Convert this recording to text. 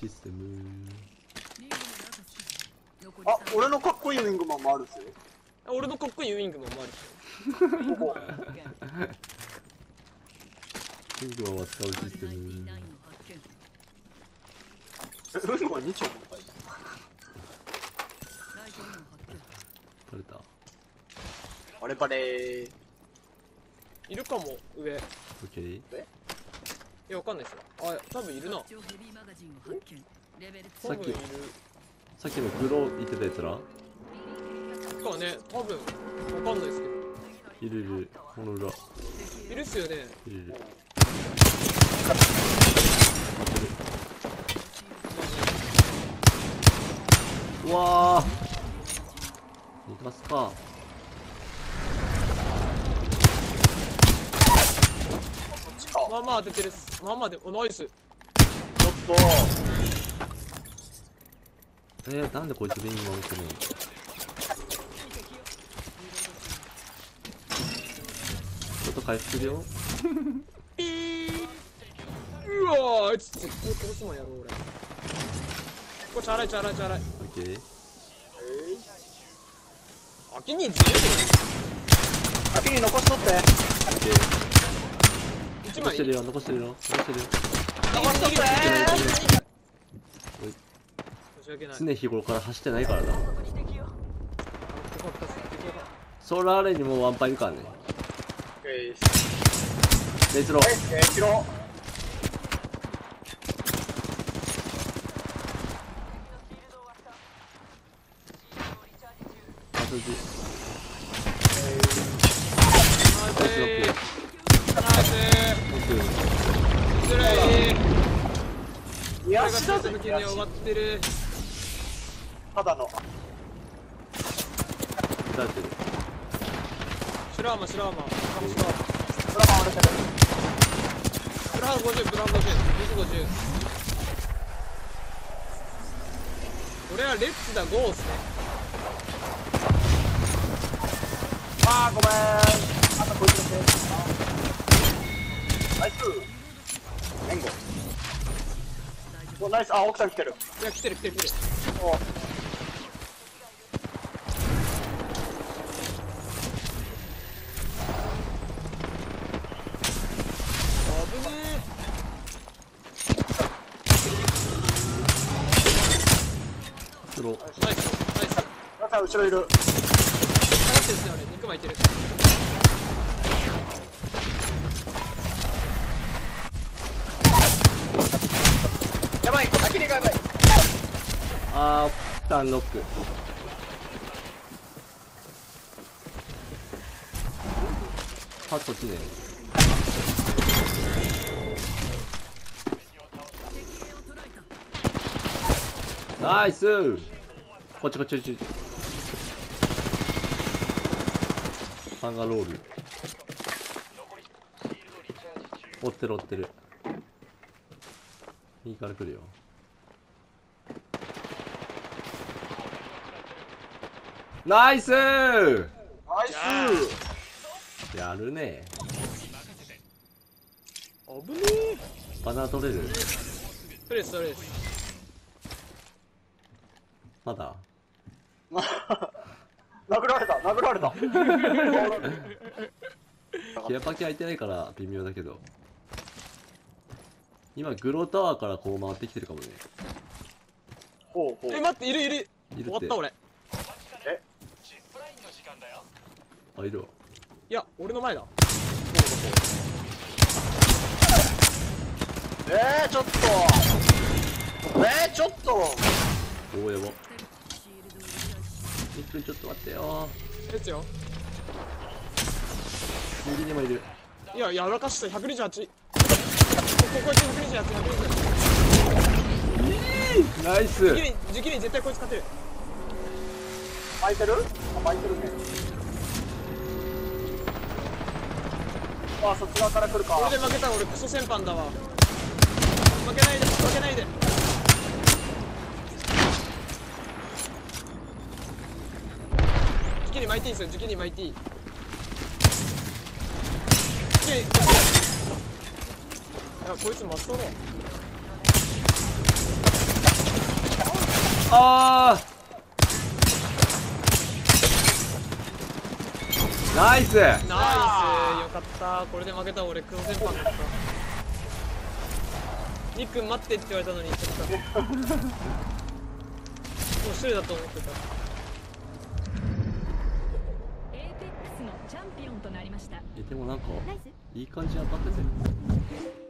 システム。 あ、俺のかっこいいウィングマンもあるっすよ。 俺のかっこいいウィングマンもあるし。 ウィングマンは使うシステム。 ウィングマン2丁もかい。 取れた。 バレバレー。 いるかも上。 オッケー。 いやわかんないっすわ。あ、多分いるな。 さっき多分いる。 さっきの黒言ってたやつらかね、多分わかんないですけど。 いるいる。この裏いいるっすよね。 るいる。うわー逃がすか。 まあまあ当ててるっす。まあまあで、おナイス。 ちょっとなんでこいつウィングマン打ってるの。ちょっと回復するよ。 ピー。うわー、あいつ絶対殺すもんやろ俺。これチャラいチャラいチャラい。 オッケー。 秋に自由先に残しとって。 オッケー。 一枚残してるよ残してるよ残してるよ。 残しとって。 申し訳ない。 常日頃から走ってないからな。 よかったっす。よかっソーラーアレイにもうワンパンいるからね。レイスロー。 キロ。 パス打ち。 た。ナイスー。ナイスー。失礼。 いや、 これがしだぜついた時に終わってる。 ただの。 打たれてる。 シュラーマシュラーマ。 ブラマン折れてる。 ブラハン50、ブラハン50、250。これはレッツだゴーっすね。 あー、ごめん。あとこいつだけ。ナイス。援護。お、ナイス。あ、奥さん来てる。 いや、来てる来てる来てる。 お。 危ねスロー。 え。ナイスナイス。 皆さん後ろいる。 下がってるっすね、俺。肉巻いてる。 やばい。先にがやばい。 あー負担ロック。パッとちね。ナイスー。こっちこっちこっち。ハンガーロール。追ってる追ってる。右から来るよ。ナイスー。 ナイス。 やるね。 危ねえ。 バナナ取れる。 ストレスストレス。 まだ殴られた。殴られた。 ケアパキ開いてないから微妙だけど、今グロータワーからこう回ってきてるかもね。 ほうほう。 待って、いるいる。 いるって。 終わった俺。 あ、いるわ。 いや、俺の前だ。 ちょっと。ちょっと。 おお、やば。1分ちょっと待ってよ。 ですよ。 右にもいる。 いや、やらかした。128。こいつ128、128。 ナイス。 時期に絶対こいつ勝てる。 巻いてる？あ、巻いてるね。あ、そっち側から来るか。 これで負けたら俺クソ戦犯だわ。負けないで、負けないで。時期に巻いていいんすよ、時期に巻いていい。時期に。いや、こいつまっそうだ。 あーナイス。 ナイス、よかった。これで負けた。俺黒先輩だった。ニックン待ってって言われたのに言っちゃった。もう一人だと思ってた。 エーペックスのチャンピオンとなりました。 でもなんかナイス。 いい感じに当たってて。